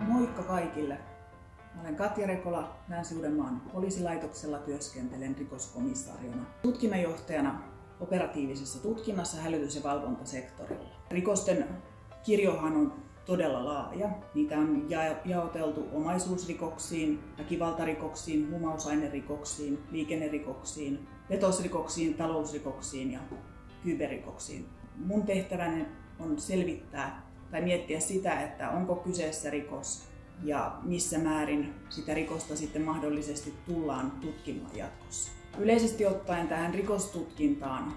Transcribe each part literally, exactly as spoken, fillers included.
Moikka kaikille! Mä olen Katja Rekola, Länsi-Uudenmaan poliisilaitoksella työskentelen rikoskomissaariona. Tutkinnanjohtajana operatiivisessa tutkinnassa hälytys- ja valvontasektorilla. Rikosten kirjohan on todella laaja. Niitä on ja- jaoteltu omaisuusrikoksiin, väkivaltarikoksiin, huumausainerikoksiin, liikennerikoksiin, petosrikoksiin, talousrikoksiin ja kyberrikoksiin. Mun tehtäväni on selvittää tai miettiä sitä, että onko kyseessä rikos ja missä määrin sitä rikosta sitten mahdollisesti tullaan tutkimaan jatkossa. Yleisesti ottaen tähän rikostutkintaan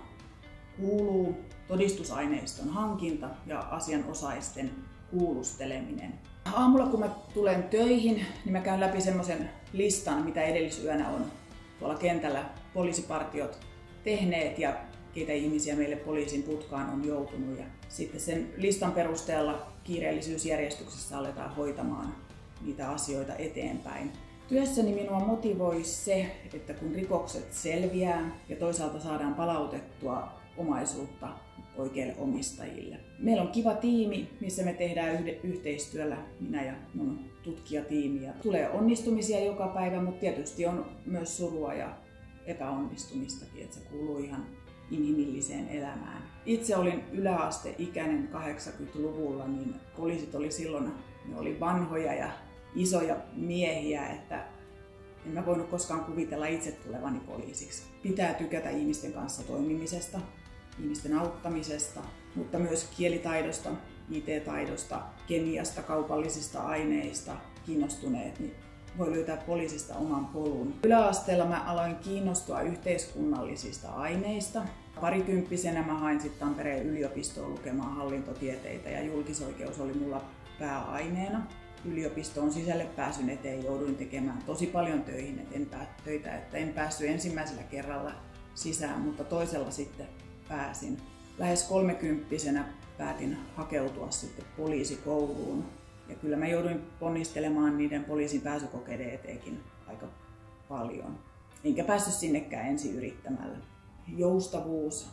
kuuluu todistusaineiston hankinta ja asianosaisten kuulusteleminen. Aamulla kun mä tulen töihin, niin mä käyn läpi semmoisen listan, mitä edellisyönä on tuolla kentällä poliisipartiot tehneet ja keitä ihmisiä meille poliisin putkaan on joutunut. Ja sitten sen listan perusteella kiireellisyysjärjestyksessä aletaan hoitamaan niitä asioita eteenpäin. Työssäni minua motivoi se, että kun rikokset selviää ja toisaalta saadaan palautettua omaisuutta oikeille omistajille. Meillä on kiva tiimi, missä me tehdään yhteistyöllä, minä ja mun tutkijatiimi. Ja tulee onnistumisia joka päivä, mutta tietysti on myös surua ja epäonnistumistakin, että se kuuluu ihan inhimilliseen elämään. Itse olin yläasteikäinen kahdeksankymmentäluvulla, niin poliisit oli silloin, ne oli vanhoja ja isoja miehiä, että en mä voinut koskaan kuvitella itse tulevani poliisiksi. Pitää tykätä ihmisten kanssa toimimisesta, ihmisten auttamisesta, mutta myös kielitaidosta, I T-taidosta, kemiasta, kaupallisista aineista kiinnostuneet, niin voi löytää poliisista oman polun. Yläasteella mä aloin kiinnostua yhteiskunnallisista aineista. Parikymppisenä mä hain sitten Tampereen yliopistoon lukemaan hallintotieteitä ja julkisoikeus oli mulla pääaineena. Yliopistoon sisälle pääsyn eteen jouduin tekemään tosi paljon töihin, et en pää, töitä, että en päässyt ensimmäisellä kerralla sisään, mutta toisella sitten pääsin. Lähes kolmekymppisenä päätin hakeutua sitten poliisikouluun. Ja kyllä mä jouduin ponnistelemaan niiden poliisin pääsykokeiden eteenkin aika paljon. Enkä päässyt sinnekään ensin yrittämällä. Joustavuus,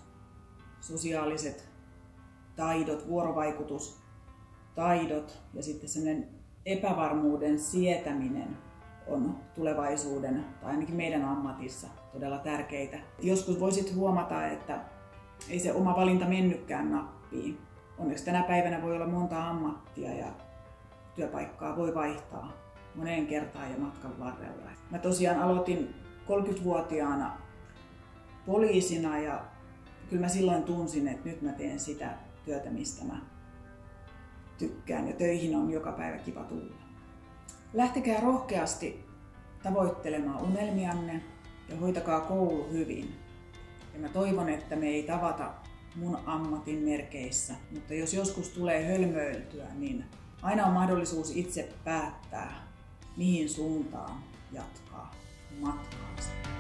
sosiaaliset taidot, vuorovaikutustaidot ja sitten sellainen epävarmuuden sietäminen on tulevaisuuden, tai ainakin meidän ammatissa, todella tärkeitä. Joskus voisit huomata, että ei se oma valinta mennytkään nappiin. Onneksi tänä päivänä voi olla monta ammattia ja työpaikkaa voi vaihtaa moneen kertaan ja matkan varrella. Mä tosiaan aloitin kolmekymmentävuotiaana poliisina ja kyllä mä silloin tunsin, että nyt mä teen sitä työtä, mistä mä tykkään ja töihin on joka päivä kiva tulla. Lähtekää rohkeasti tavoittelemaan unelmianne ja hoitakaa koulu hyvin. Ja mä toivon, että me ei tavata mun ammatin merkeissä, mutta jos joskus tulee hölmöiltyä, niin aina on mahdollisuus itse päättää, mihin suuntaan jatkaa matkaansa.